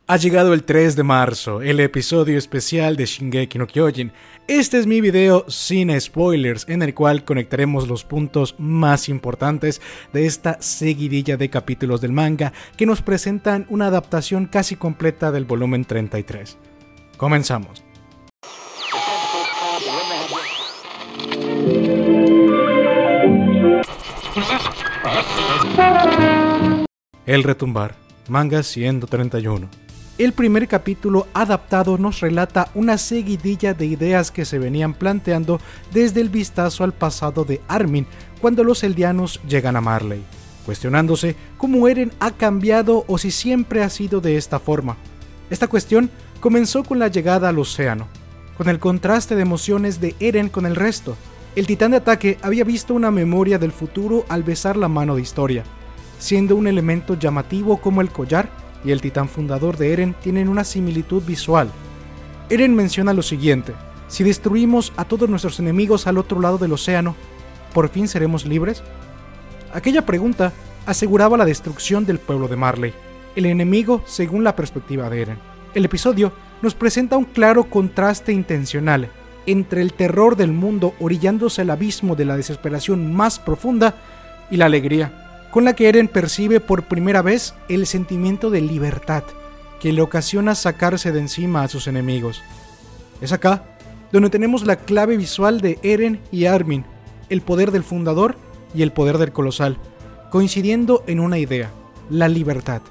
Ha llegado el 3 de marzo, el episodio especial de Shingeki no Kyojin. Este es mi video sin spoilers, en el cual conectaremos los puntos más importantes de esta seguidilla de capítulos del manga que nos presentan una adaptación casi completa del volumen 33. Comenzamos. El retumbar, manga 131. El primer capítulo adaptado nos relata una seguidilla de ideas que se venían planteando desde el vistazo al pasado de Armin cuando los eldianos llegan a Marley, cuestionándose cómo Eren ha cambiado o si siempre ha sido de esta forma. Esta cuestión comenzó con la llegada al océano, con el contraste de emociones de Eren con el resto. El titán de ataque había visto una memoria del futuro al besar la mano de Historia, siendo un elemento llamativo como el collar y el titán fundador de Eren tienen una similitud visual. Eren menciona lo siguiente: si destruimos a todos nuestros enemigos al otro lado del océano, ¿por fin seremos libres? Aquella pregunta aseguraba la destrucción del pueblo de Marley, el enemigo según la perspectiva de Eren. El episodio nos presenta un claro contraste intencional entre el terror del mundo orillándose al abismo de la desesperación más profunda y la alegría con la que Eren percibe por primera vez el sentimiento de libertad que le ocasiona sacarse de encima a sus enemigos. Es acá donde tenemos la clave visual de Eren y Armin, el poder del fundador y el poder del colosal, coincidiendo en una idea: la libertad.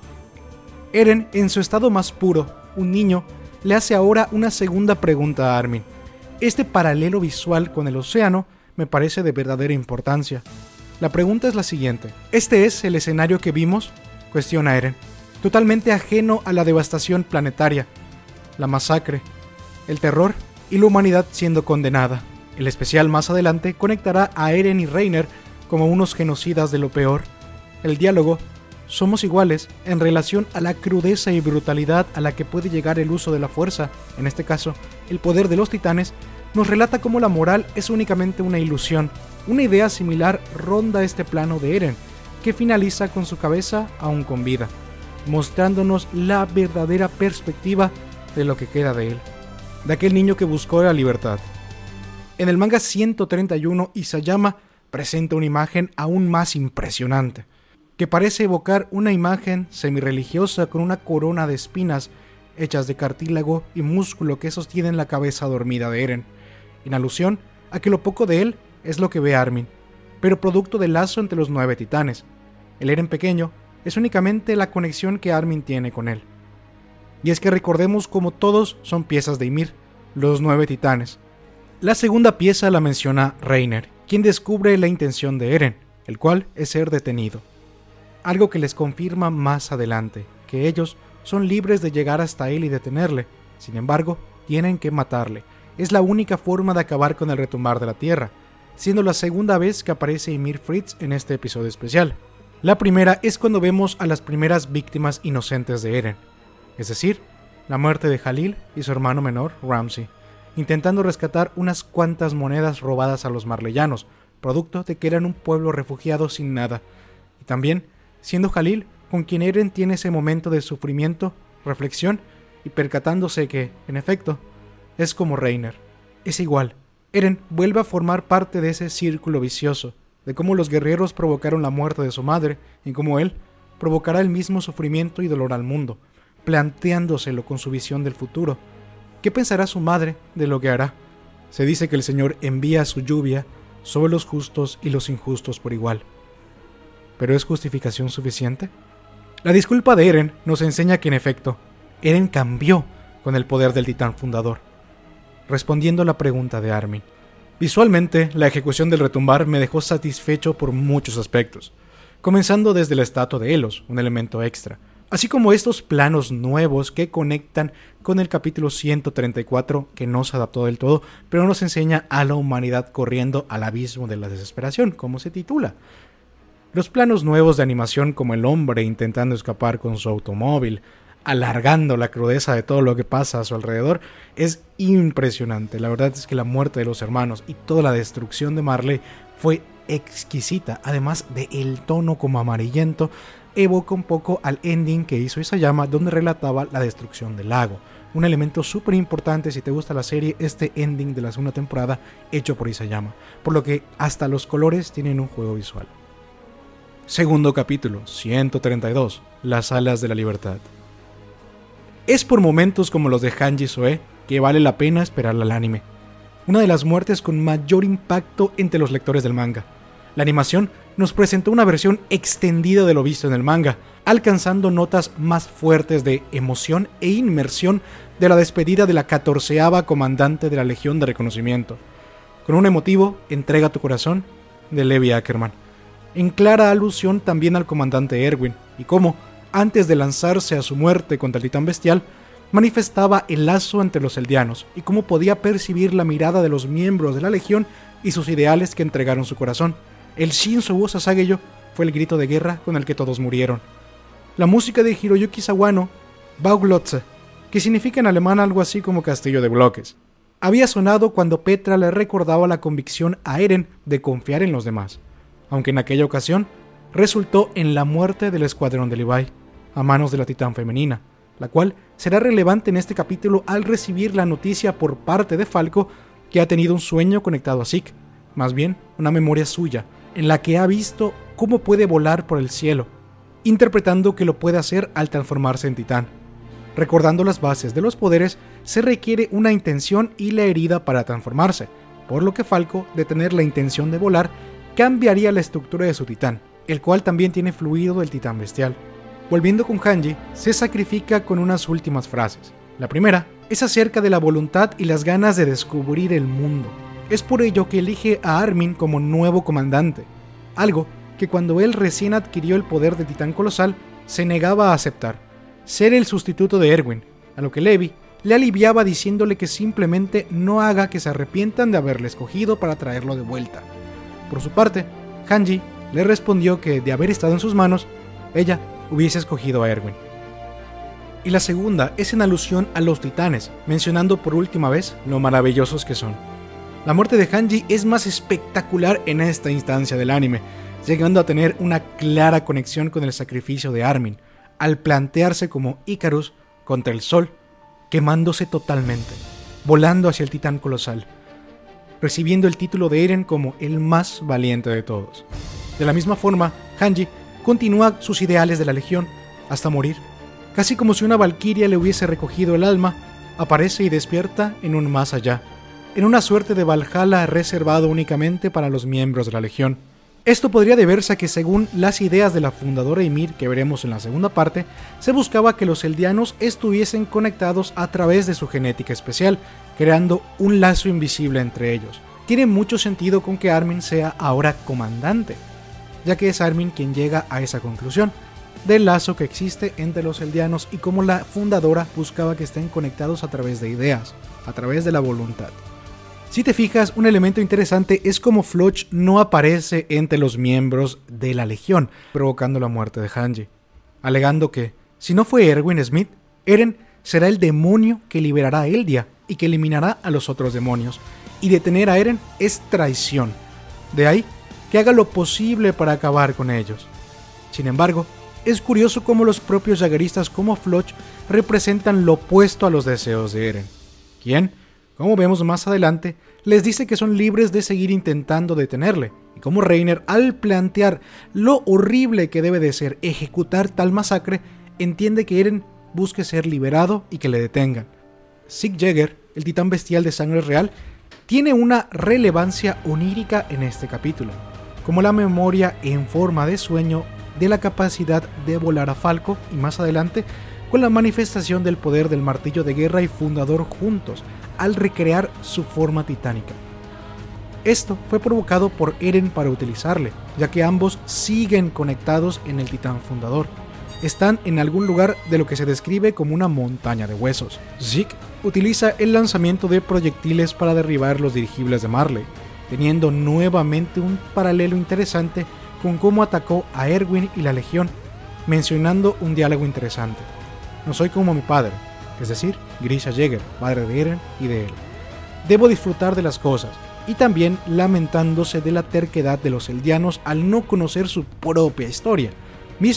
Eren, en su estado más puro, un niño, le hace ahora una segunda pregunta a Armin. Este paralelo visual con el océano me parece de verdadera importancia. La pregunta es la siguiente: ¿este es el escenario que vimos?, cuestiona Eren, totalmente ajeno a la devastación planetaria, la masacre, el terror y la humanidad siendo condenada. El especial más adelante conectará a Eren y Reiner como unos genocidas de lo peor. El diálogo "somos iguales" en relación a la crudeza y brutalidad a la que puede llegar el uso de la fuerza, en este caso, el poder de los titanes, nos relata cómo la moral es únicamente una ilusión. Una idea similar ronda este plano de Eren, que finaliza con su cabeza aún con vida, mostrándonos la verdadera perspectiva de lo que queda de él, de aquel niño que buscó la libertad. En el manga 131, Isayama presenta una imagen aún más impresionante, que parece evocar una imagen semi-religiosa con una corona de espinas hechas de cartílago y músculo que sostienen la cabeza dormida de Eren, en alusión a que lo poco de él es lo que ve Armin, pero producto del lazo entre los 9 titanes. El Eren pequeño es únicamente la conexión que Armin tiene con él. Y es que recordemos como todos son piezas de Ymir, los 9 titanes. La segunda pieza la menciona Reiner, quien descubre la intención de Eren, el cual es ser detenido. Algo que les confirma más adelante, que ellos son libres de llegar hasta él y detenerle, sin embargo, tienen que matarle. Es la única forma de acabar con el retumbar de la tierra, siendo la segunda vez que aparece Ymir Fritz en este episodio especial. La primera es cuando vemos a las primeras víctimas inocentes de Eren, es decir, la muerte de Jalil y su hermano menor, Ramsey, intentando rescatar unas cuantas monedas robadas a los marleyanos, producto de que eran un pueblo refugiado sin nada, y también siendo Jalil con quien Eren tiene ese momento de sufrimiento, reflexión y percatándose que, en efecto, es como Reiner, es igual. Eren vuelve a formar parte de ese círculo vicioso, de cómo los guerreros provocaron la muerte de su madre y cómo él provocará el mismo sufrimiento y dolor al mundo, planteándoselo con su visión del futuro. ¿Qué pensará su madre de lo que hará? Se dice que el Señor envía su lluvia sobre los justos y los injustos por igual. ¿Pero es justificación suficiente? La disculpa de Eren nos enseña que en efecto, Eren cambió con el poder del titán fundador, respondiendo a la pregunta de Armin. Visualmente, la ejecución del retumbar me dejó satisfecho por muchos aspectos, comenzando desde la estatua de Elos, un elemento extra, así como estos planos nuevos que conectan con el capítulo 134 que no se adaptó del todo, pero nos enseña a la humanidad corriendo al abismo de la desesperación, como se titula. Los planos nuevos de animación como el hombre intentando escapar con su automóvil, alargando la crudeza de todo lo que pasa a su alrededor, es impresionante. La verdad es que la muerte de los hermanos y toda la destrucción de Marley fue exquisita, además de el tono como amarillento evoca un poco al ending que hizo Isayama, donde relataba la destrucción del lago. Un elemento súper importante si te gusta la serie, este ending de la segunda temporada hecho por Isayama, por lo que hasta los colores tienen un juego visual. Segundo capítulo, 132, las alas de la libertad. Es por momentos como los de Hanji Soe que vale la pena esperar al anime. Una de las muertes con mayor impacto entre los lectores del manga. La animación nos presentó una versión extendida de lo visto en el manga, alcanzando notas más fuertes de emoción e inmersión de la despedida de la 14ª comandante de la Legión de Reconocimiento, con un emotivo "entrega tu corazón" de Levi Ackerman, en clara alusión también al comandante Erwin, y cómo, antes de lanzarse a su muerte contra el titán bestial, manifestaba el lazo entre los eldianos y cómo podía percibir la mirada de los miembros de la Legión y sus ideales que entregaron su corazón. El Shinsobu Sasageyo fue el grito de guerra con el que todos murieron. La música de Hiroyuki Sawano, Bauglotze, que significa en alemán algo así como castillo de bloques, había sonado cuando Petra le recordaba la convicción a Eren de confiar en los demás, aunque en aquella ocasión resultó en la muerte del escuadrón de Levi, a manos de la titán femenina, la cual será relevante en este capítulo al recibir la noticia por parte de Falco que ha tenido un sueño conectado a Zeke, más bien una memoria suya, en la que ha visto cómo puede volar por el cielo, interpretando que lo puede hacer al transformarse en titán. Recordando las bases de los poderes, se requiere una intención y la herida para transformarse, por lo que Falco, de tener la intención de volar, cambiaría la estructura de su titán, el cual también tiene fluido del titán bestial. Volviendo con Hanji, se sacrifica con unas últimas frases. La primera es acerca de la voluntad y las ganas de descubrir el mundo. Es por ello que elige a Armin como nuevo comandante, algo que cuando él recién adquirió el poder de titán colosal, se negaba a aceptar, ser el sustituto de Erwin, a lo que Levi le aliviaba diciéndole que simplemente no haga que se arrepientan de haberle escogido para traerlo de vuelta. Por su parte, Hanji le respondió que de haber estado en sus manos, ella hubiese escogido a Erwin. Y la segunda es en alusión a los titanes, mencionando por última vez lo maravillosos que son. La muerte de Hanji es más espectacular en esta instancia del anime, llegando a tener una clara conexión con el sacrificio de Armin, al plantearse como Icarus contra el sol, quemándose totalmente, volando hacia el titán colosal, recibiendo el título de Eren como el más valiente de todos. De la misma forma, Hanji continúa sus ideales de la Legión hasta morir, casi como si una valquiria le hubiese recogido el alma, aparece y despierta en un más allá, en una suerte de Valhalla reservado únicamente para los miembros de la Legión. Esto podría deberse a que, según las ideas de la fundadora Ymir que veremos en la segunda parte, se buscaba que los eldianos estuviesen conectados a través de su genética especial, creando un lazo invisible entre ellos. Tiene mucho sentido con que Armin sea ahora comandante, ya que es Armin quien llega a esa conclusión del lazo que existe entre los eldianos y cómo la fundadora buscaba que estén conectados a través de ideas, a través de la voluntad. Si te fijas, un elemento interesante es como Floch no aparece entre los miembros de la Legión, provocando la muerte de Hanji, alegando que, si no fue Erwin Smith, Eren será el demonio que liberará a Eldia y que eliminará a los otros demonios, y detener a Eren es traición. De ahí que haga lo posible para acabar con ellos. Sin embargo, es curioso cómo los propios Jaegeristas como Floch representan lo opuesto a los deseos de Eren, quien, como vemos más adelante, les dice que son libres de seguir intentando detenerle, y como Reiner, al plantear lo horrible que debe de ser ejecutar tal masacre, entiende que Eren busque ser liberado y que le detengan. Zeke Yeager, el titán bestial de sangre real, tiene una relevancia onírica en este capítulo, como la memoria en forma de sueño de la capacidad de volar a Falco, y más adelante con la manifestación del poder del martillo de guerra y fundador juntos, al recrear su forma titánica. Esto fue provocado por Eren para utilizarle, ya que ambos siguen conectados en el titán fundador. Están en algún lugar de lo que se describe como una montaña de huesos. Zeke utiliza el lanzamiento de proyectiles para derribar los dirigibles de Marley, teniendo nuevamente un paralelo interesante con cómo atacó a Erwin y la Legión, mencionando un diálogo interesante. No soy como mi padre, es decir, Grisha Yeager, padre de Eren y de él. Debo disfrutar de las cosas, y también lamentándose de la terquedad de los eldianos al no conocer su propia historia, misma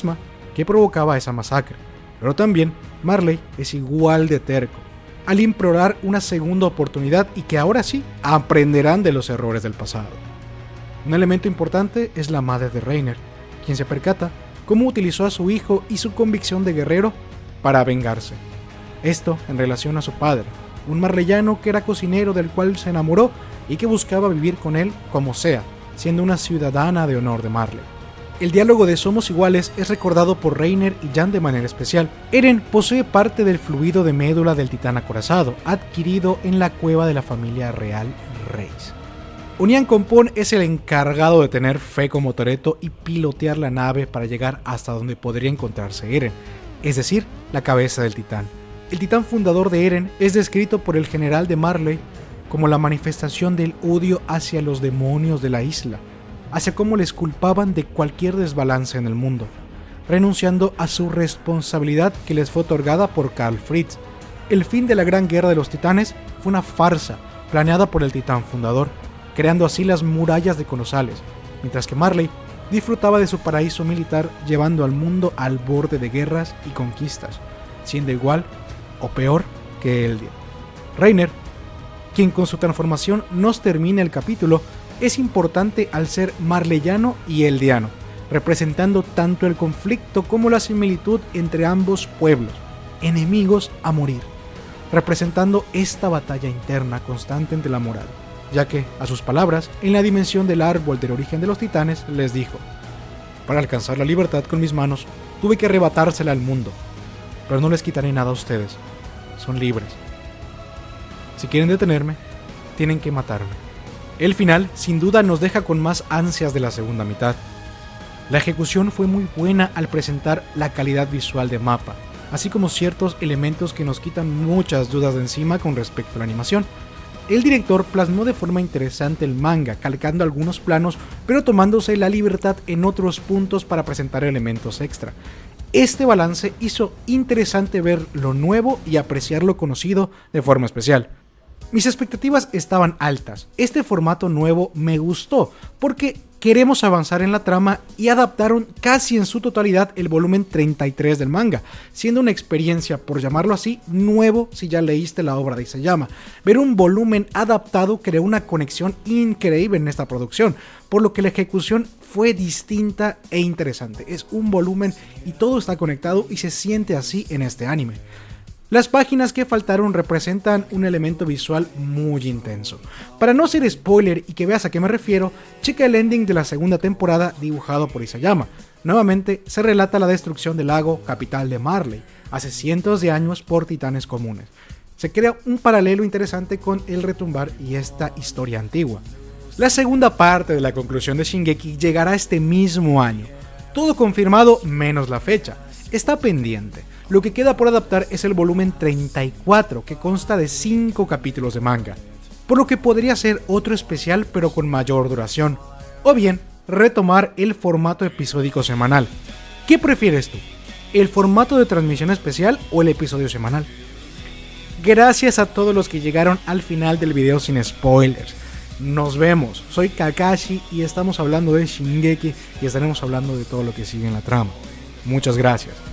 que provocaba esa masacre. Pero también Marley es igual de terco, al implorar una segunda oportunidad y que ahora sí aprenderán de los errores del pasado. Un elemento importante es la madre de Reiner, quien se percata cómo utilizó a su hijo y su convicción de guerrero para vengarse. Esto en relación a su padre, un marleyano que era cocinero del cual se enamoró y que buscaba vivir con él como sea, siendo una ciudadana de honor de Marley. El diálogo de Somos iguales es recordado por Reiner y Jan de manera especial. Eren posee parte del fluido de médula del titán acorazado, adquirido en la cueva de la familia real Reis. Unian Compón es el encargado de tener fe como Toretto y pilotear la nave para llegar hasta donde podría encontrarse Eren, es decir, la cabeza del titán. El titán fundador de Eren es descrito por el general de Marley como la manifestación del odio hacia los demonios de la isla, hacia cómo les culpaban de cualquier desbalance en el mundo, renunciando a su responsabilidad que les fue otorgada por Karl Fritz. El fin de la Gran Guerra de los Titanes fue una farsa planeada por el titán fundador, creando así las murallas de Colosales, mientras que Marley disfrutaba de su paraíso militar llevando al mundo al borde de guerras y conquistas, siendo igual o peor que Eldia. Reiner, quien con su transformación nos termina el capítulo, es importante al ser marleyano y eldiano, representando tanto el conflicto como la similitud entre ambos pueblos, enemigos a morir, representando esta batalla interna constante entre la moral, ya que, a sus palabras, en la dimensión del árbol del origen de los titanes, les dijo: para alcanzar la libertad con mis manos, tuve que arrebatársela al mundo, pero no les quitaré nada a ustedes, son libres. Si quieren detenerme, tienen que matarme. El final, sin duda, nos deja con más ansias de la segunda mitad. La ejecución fue muy buena al presentar la calidad visual de Mappa, así como ciertos elementos que nos quitan muchas dudas de encima con respecto a la animación. El director plasmó de forma interesante el manga, calcando algunos planos, pero tomándose la libertad en otros puntos para presentar elementos extra. Este balance hizo interesante ver lo nuevo y apreciar lo conocido de forma especial. Mis expectativas estaban altas. Este formato nuevo me gustó porque queremos avanzar en la trama y adaptaron casi en su totalidad el volumen 33 del manga, siendo una experiencia, por llamarlo así, nuevo si ya leíste la obra de Isayama. Ver un volumen adaptado creó una conexión increíble en esta producción, por lo que la ejecución fue distinta e interesante. Es un volumen y todo está conectado y se siente así en este anime. Las páginas que faltaron representan un elemento visual muy intenso. Para no ser spoiler y que veas a qué me refiero, checa el ending de la segunda temporada dibujado por Isayama. Nuevamente se relata la destrucción del lago capital de Marley, hace cientos de años por titanes comunes. Se crea un paralelo interesante con El Retumbar y esta historia antigua. La segunda parte de la conclusión de Shingeki llegará este mismo año. Todo confirmado menos la fecha. Está pendiente. Lo que queda por adaptar es el volumen 34, que consta de 5 capítulos de manga, por lo que podría ser otro especial pero con mayor duración, o bien retomar el formato episódico semanal. ¿Qué prefieres tú? ¿El formato de transmisión especial o el episodio semanal? Gracias a todos los que llegaron al final del video sin spoilers. Nos vemos, soy Kakashi y estamos hablando de Shingeki y estaremos hablando de todo lo que sigue en la trama. Muchas gracias.